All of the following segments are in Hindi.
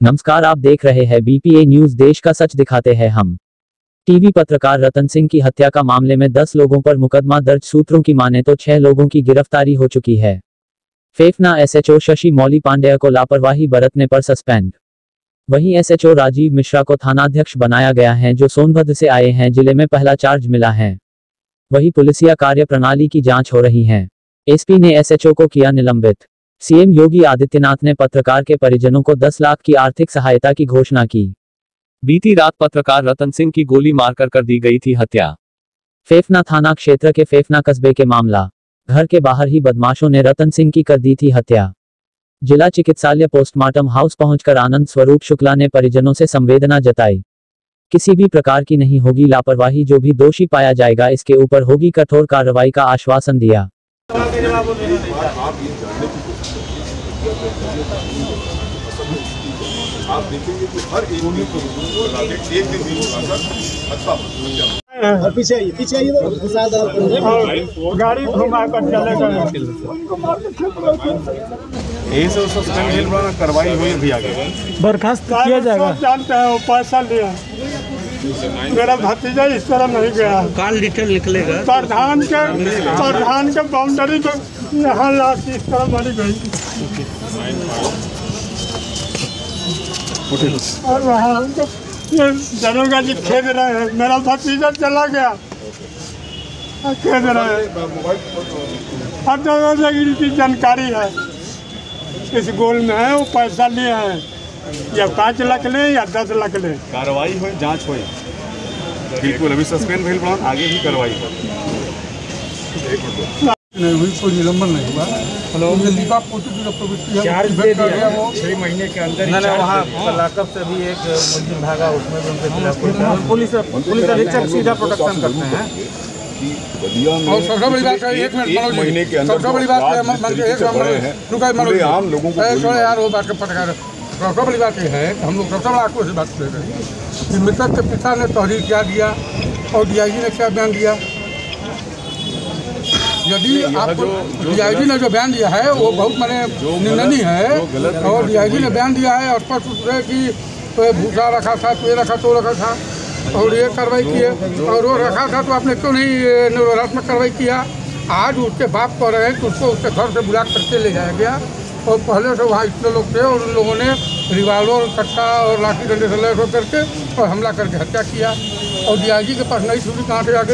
नमस्कार, आप देख रहे हैं बीपीए न्यूज। देश का सच दिखाते हैं हम। टीवी पत्रकार रतन सिंह की हत्या का मामले में 10 लोगों पर मुकदमा दर्ज। सूत्रों की माने तो 6 लोगों की गिरफ्तारी हो चुकी है। फेफना एसएचओ शशि मौली पांडेय को लापरवाही बरतने पर सस्पेंड। वहीं एसएचओ राजीव मिश्रा को थानाध्यक्ष बनाया गया है, जो सोनभद्र से आए हैं। जिले में पहला चार्ज मिला है। वहीं पुलिसिया कार्य प्रणाली की जांच हो रही है। एसपी ने एसएचओ को किया निलंबित। सीएम योगी आदित्यनाथ ने पत्रकार के परिजनों को 10 लाख की आर्थिक सहायता की घोषणा की। बीती रात पत्रकार रतन सिंह की गोली मारकर कर दी गई थी हत्या। फेफना थाना क्षेत्र के फेफना कस्बे के मामला। घर के बाहर ही बदमाशों ने रतन सिंह की कर दी थी हत्या। जिला चिकित्सालय पोस्टमार्टम हाउस पहुंचकर आनंद स्वरूप शुक्ला ने परिजनों से संवेदना जताई। किसी भी प्रकार की नहीं होगी लापरवाही, जो भी दोषी पाया जाएगा इसके ऊपर होगी कठोर कार्रवाई का आश्वासन दिया। आप देखेंगे कि हर एक दिन अच्छा पीछे आइए गाड़ी घुमा कर चलेगा। यही से सस्पेंड कार्रवाई हुई भी आगे बर्खास्त किया जाएगा। जानते हैं वो पैसा लिया, मेरा भतीजा इस तरह नहीं गया। काल डिटेल निकलेगा। प्रधान के बाउंड्री को यहाँ लाश इस तरह मारी गई और वहाँ दरोगा जी खेद रहे हैं। मेरा भतीजा चला गया, खेद रहे हैं। हर जगह की जानकारी है, इस गोल में है। वो पैसा लिए हैं, या 5 लाख ले या 10 लाख ले। कार्रवाई हुई, जांच हुई, बिल्कुल अभी सस्पेंड भेल प्लान आगे भी कार्रवाई नहीं हुई, कोई निलंबन नहीं हुआ। हेलो, लिखा प्रवृत्ति 6 महीने के अंदर वहाँ कलाकब से भी एक मुलजिम भागा, उसमें भी उनके खिलाफ पुलिस अधीक्षक सीधा प्रोटेक्शन करते हैं। और सबसे बड़ी बात है, 1 मिनट महीने के अंदर सबसे बड़ी बात है, आम लोगों को यार वो बात का पत्रकार। सबसे बड़ी बात यह है कि हम लोग सबसे बड़ा आपको से बात कर रहे हैं कि मृतक के पिता ने तहरीर क्या दिया और डीआईजी ने क्या बयान दिया। यदि आपको डीआईजी ने जो बयान दिया है वो बहुत माने निंदनीय है, और डीआईजी ने बयान दिया है स्पष्ट रूप से कि भूसा रखा था, तो ये रखा तो रखा था और ये कार्रवाई किए, और वो रखा था तो आपने क्यों नहीं निरोधात्मक कार्रवाई किया। आज उसके बाप कह रहे हैं कि उसको उसके घर से बुला करके ले जाया गया, और पहले से वहाँ इतने लोग थे और उन लोगों ने रिवाल्वर, कट्टा और लाठी डंडे से लैस होकर के और हमला करके हत्या किया। और डीआईजी के पास नई छुरी कहाँ से आ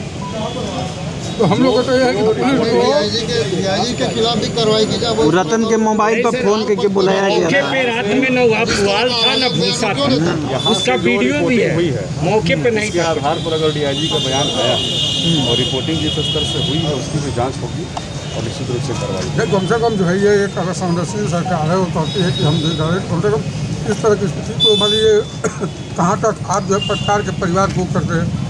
गई। तो हम लोग को तो यह है कि डीआईजी के खिलाफ भी कार्रवाई की जाए। रतन के मोबाइल पर फोन करके बुलाया गया। रात में न पुआल था न भूसा था, उसका वीडियो भी है, मौके पे नहीं था। आधार पर अगर डीआईजी का बयान आया और रिपोर्टिंग जिस स्तर से हुई है उसकी भी जांच होगी और निश्चित रूप से कार्रवाई। कम से कम जो है ये एक अगर संवेदनशील सरकार है, वो कहती है कि हम कम से कम इस तरह की स्थिति को मानिए कहाँ तक आप जो है पत्रकार के परिवार को करते हैं।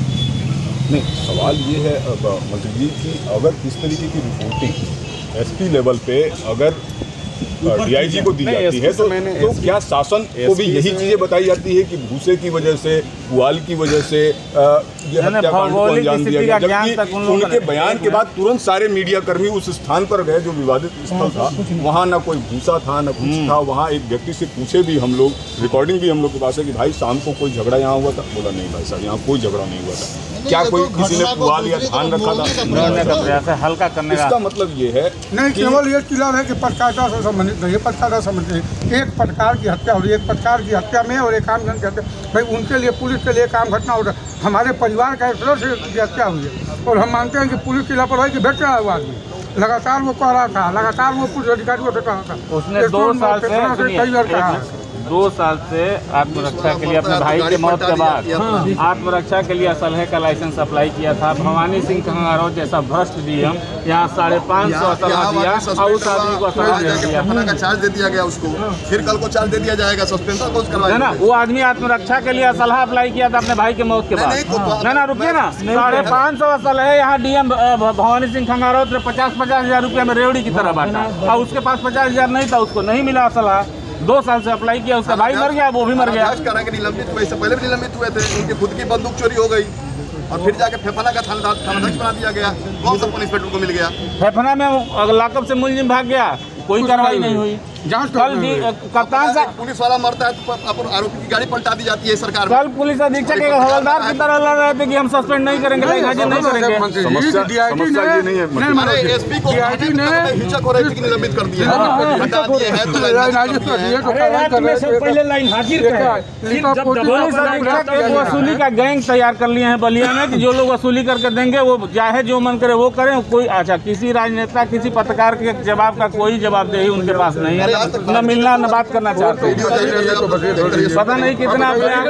नहीं, सवाल ये है मंत्री जी कि अगर इस तरीके की रिपोर्टिंग एसपी लेवल पे अगर डीआईजी को दी जाती है तो क्या शासन को भी यही चीजें बताई जाती है कि भूसे की वजह से, पुआल की वजह से ये हत्याकांड को अंजाम दिया गया, जबकि उनके बयान के बाद तुरंत सारे मीडिया कर्मी उस स्थान पर गए जो विवादित स्थल था। वहाँ ना कोई भूसा था न कुछ था। वहाँ एक व्यक्ति से पूछे भी हम लोग, रिकॉर्डिंग भी हम लोग के पास है कि भाई शाम को कोई झगड़ा यहाँ हुआ था। बोला नहीं भाई साहब, यहाँ कोई झगड़ा नहीं हुआ था। क्या कोई किसी ने पुआल या धान रखा था? हल्का करने इसका मतलब ये है नहीं, केवल ये किला है कि पत्रकारिता से संबंधित नहीं है। पत्रकारिता संबंधित एक पत्रकार की हत्या हो रही है, एक पत्रकार की हत्या में और एक आम जन की हत्या, भाई उनके लिए पुलिस के लिए काम घटना हो रहा है। हमारे परिवार का एक सदस्य की हत्या हुई है और हम मानते हैं कि पुलिस की लापरवाही की भेट रहा है वो आदमी। लगातार वो कह रहा था, लगातार वो पुलिस अधिकारियों से कहा था। उसने 2 साल से कई बार कहा है 2 साल से आत्मरक्षा के लिए अपने भाई के मौत के बाद आत्मरक्षा के लिए असलहे का लाइसेंस अप्लाई किया था। भवानी सिंह खंगारो जैसा भ्रष्ट डीएम यहाँ 550 असलहा दिया और उस आदमी को असलहा दे दिया, चार्ज दे दिया गया उसको, फिर कल को चार्ज दे दिया जाएगा, सस्पेंशन कोर्स करवाया ना। वो आदमी आत्मरक्षा के लिए असलहा अप्लाई किया था अपने भाई के मौत के बाद। ना रुकिए ना, 550 असलहे यहाँ डीएम भवानी सिंह खंगारो 50-50 हज़ार रुपये में रेवड़ी की तरह बांटा, और उसके पास 50 हज़ार नहीं था, उसको नहीं मिला असलहा। 2 साल से अप्लाई किया, उसका भाई मर गया, वो भी मर गया। निलंबित हुए, इससे पहले भी निलंबित हुए थे। उनकी खुद की बंदूक चोरी हो गई और फिर जाके फेफना का थानाध्यक्ष बना दिया गया। कौन सा पुलिस इंस्पेक्टर को मिल गया? फेफना में लाकअप से मुलजिम भाग गया, कोई कार्रवाई नहीं हुई। जांच कल कप्तान साहब पुलिस वाला मरता है तो आरोपी की गाड़ी पलटा दी जाती है सरकार में। कल पुलिस अधीक्षक एक हवलदार की तरह लड़ रहे थे कि हम सस्पेंड नहीं करेंगे, हाजिर नहीं करेंगे। समस्या ये नहीं है। एसपी को हिचक हो रही थी कि निलंबित कर दिया, हटा दिए हैं तो पहले लाइन हाजिर पुलिस अधीक्षक एक वसूली का गैंग तैयार कर लिए हैं बलिया में कि जो लोग वसूली करके देंगे वो चाहे जो मन करे वो करें। कोई अच्छा किसी राजनेता किसी पत्रकार के जवाब का कोई जवाबदेही उनके पास नहीं है, न मिलना न बात करना चाहते हैं। पता नहीं कितना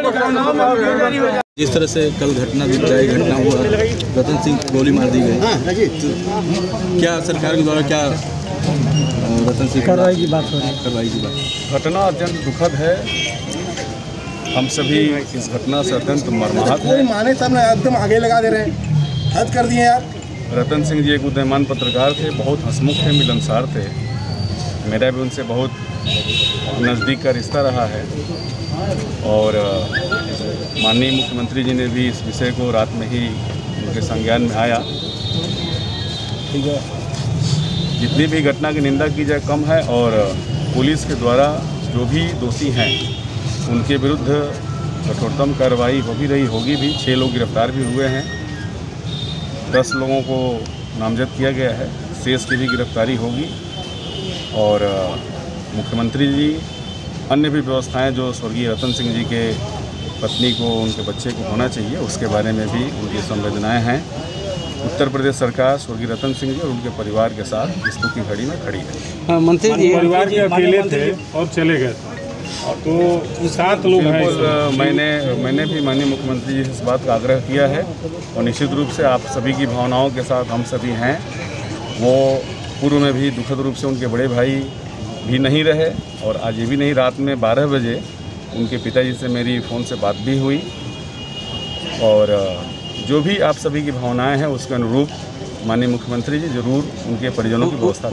जिस तरह से कल घटना हुआ, रतन सिंह को गोली मार दी गई, क्या सरकार के द्वारा क्या रतन सिंह कार्रवाई की बात हो रही है? घटना अत्यंत दुखद है। हम सभी इस घटना से अत्यंत मर्माहत हैं। माने सामने एकदम आगे लगा दे रहे हैं, हद कर दिए यार। रतन सिंह जी एक उदयमान पत्रकार थे, बहुत हंसमुख थे, मिलनसार थे। मेरा भी उनसे बहुत नज़दीक का रिश्ता रहा है और माननीय मुख्यमंत्री जी ने भी इस विषय को रात में ही उनके संज्ञान में आया। जितनी भी घटना की निंदा की जाए कम है और पुलिस के द्वारा जो भी दोषी हैं उनके विरुद्ध कठोरतम कार्रवाई हो भी रही होगी भी। 6 लोग गिरफ्तार भी हुए हैं, 10 लोगों को नामजद किया गया है, शेष की भी गिरफ्तारी होगी। और मुख्यमंत्री जी अन्य भी व्यवस्थाएं जो स्वर्गीय रतन सिंह जी के पत्नी को उनके बच्चे को होना चाहिए उसके बारे में भी उनकी संवेदनाएं हैं। उत्तर प्रदेश सरकार स्वर्गीय रतन सिंह जी और उनके परिवार के साथ इस दुख की घड़ी में खड़ी है। मंत्री जी परिवार के अकेले थे और चले गए तो 7 लोग हैं। मैंने भी माननीय मुख्यमंत्री जी से इस बात का आग्रह किया है और निश्चित रूप से आप सभी की भावनाओं के साथ हम सभी हैं। वो पूर्व में भी दुखद रूप से उनके बड़े भाई भी नहीं रहे और आज ये भी नहीं। रात में 12 बजे उनके पिताजी से मेरी फ़ोन से बात भी हुई और जो भी आप सभी की भावनाएं हैं उसके अनुरूप माननीय मुख्यमंत्री जी जरूर उनके परिजनों की व्यवस्था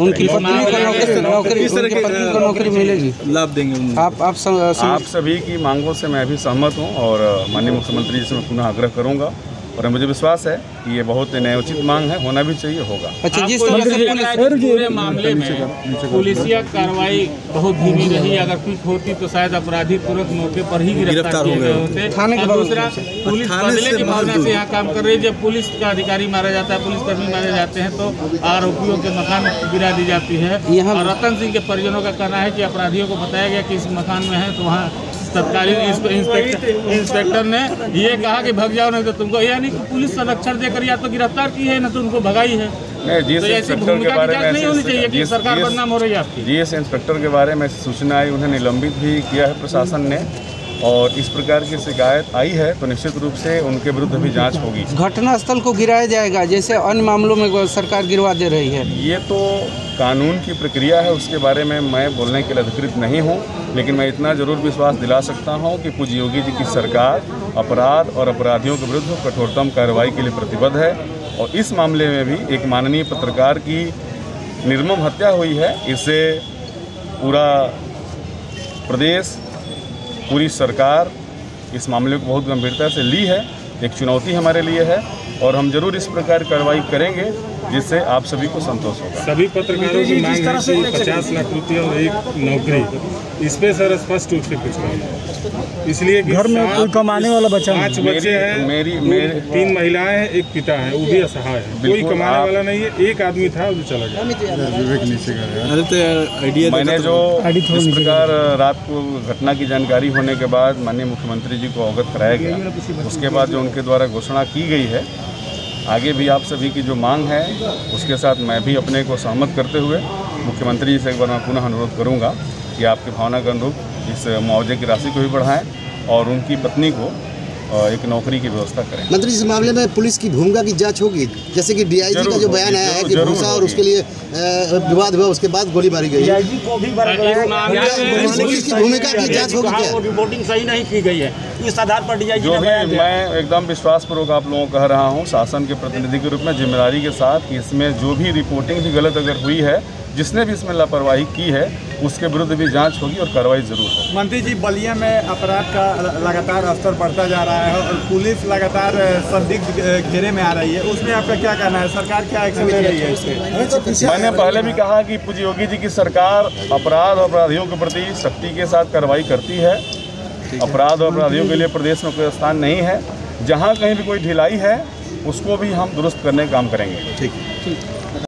करेंगे। नौकरी मिलेगी, लाभ देंगे आप सभी की मांगों से मैं भी सहमत हूं और माननीय मुख्यमंत्री जी से मैं पुनः आग्रह करूंगा और मुझे विश्वास है कि ये बहुत न्यायोचित मांग है, होना भी चाहिए, होगा। अच्छा, जिस पूरे मामले में पुलिसिया कार्रवाई बहुत धीमी रही, अगर क्विक होती तो शायद अपराधी तुरंत मौके पर ही गिरफ्तार किए गए होते। और दूसरा, पुलिस बदले की भावना से यहाँ काम कर रही है। जब पुलिस का अधिकारी मारा जाता है, पुलिसकर्मी मारे जाते हैं तो आरोपियों के मकान गिरा दी जाती है। और रतन सिंह के परिजनों का कहना है कि अपराधियों को बताया गया कि इस मकान में है तो वहाँ तत्कालीन इंस्पेक्टर ने ये कहा कि भाग जाओ नहीं तो तुमको, यानी कि पुलिस संरक्षण देकर या तो गिरफ्तार की है ना तो उनको भगाई है। तो ऐसी भूमिका की जांच नहीं होनी चाहिए कि सरकार बदनाम हो रही है आपकी। जीएस इंस्पेक्टर के बारे में सूचना आई, उन्हें निलंबित भी किया है प्रशासन ने और इस प्रकार की शिकायत आई है तो निश्चित रूप से उनके विरुद्ध भी जांच होगी। घटनास्थल को गिराया जाएगा जैसे अन्य मामलों में सरकार गिरवा दे रही है। ये तो कानून की प्रक्रिया है, उसके बारे में मैं बोलने के लिए अधिकृत नहीं हूँ, लेकिन मैं इतना जरूर विश्वास दिला सकता हूँ कि पूज्य योगी जी की सरकार अपराध और अपराधियों के विरुद्ध कठोरतम कार्रवाई के लिए प्रतिबद्ध है। और इस मामले में भी एक माननीय पत्रकार की निर्मम हत्या हुई है, इससे पूरा प्रदेश, पूरी सरकार इस मामले को बहुत गंभीरता से ली है। एक चुनौती हमारे लिए है और हम जरूर इस प्रकार कार्रवाई करेंगे जिससे आप सभी को संतोष होगा। सभी पत्रकारों की मांग है कि 50 लाख रुपये और एक नौकरी, इस पे सर स्पष्ट रूप से कुछ नहीं। इसलिए घर में कोई कमाने वाला बच्चा 5 बच्चे हैं, मेरी 3 महिलाएं हैं, एक पिता है, वो भी असहाय है, कोई कमाने वाला नहीं है। एक आदमी था वो चला गया। मैंने जो इस प्रकार रात को घटना की जानकारी होने के बाद माननीय मुख्यमंत्री जी को अवगत कराया गया, उसके बाद जो उनके द्वारा घोषणा की गई है, आगे भी आप सभी की जो मांग है उसके साथ मैं भी अपने को सहमत करते हुए मुख्यमंत्री जी से एक बार मैं पुनः अनुरोध करूंगा कि आपकी भावना के अनुरूप इस मुआवजे की राशि को भी बढ़ाएं और उनकी पत्नी को एक नौकरी की व्यवस्था करें। मंत्री, इस मामले में पुलिस की भूमिका की जांच होगी, जैसे कि डीआईजी का जो बयान आया है कि भूसा और उसके लिए विवाद हुआ, उसके बाद गोली मारी गई। डीआईजी को भी पुलिस की भूमिका की जांच होगी क्या? रिपोर्टिंग सही नहीं की गई है, इस आधार पर डीआईजी जो भी मैं एकदम विश्वासपूर्वक आप लोगों को कह रहा हूँ शासन के प्रतिनिधि के रूप में जिम्मेदारी के साथ कि इसमें जो भी रिपोर्टिंग भी गलत अगर हुई है जिसने भी इसमें लापरवाही की है उसके विरुद्ध भी जांच होगी और कार्रवाई जरूर होगी। मंत्री जी, बलिया में अपराध का लगातार स्तर बढ़ता जा रहा है और पुलिस लगातार संदिग्ध घेरे में आ रही है, उसमें आपका क्या कहना है? सरकार क्या एक्शन ले रही है इससे? मैंने पहले भी कहा कि पूज्य योगी जी की सरकार अपराध और अपराधियों के प्रति सख्ती के साथ कार्रवाई करती है। अपराध और अपराधियों के लिए प्रदेश में कोई स्थान नहीं है। जहाँ कहीं भी कोई ढिलाई है उसको भी हम दुरुस्त करने का काम करेंगे। ठीक।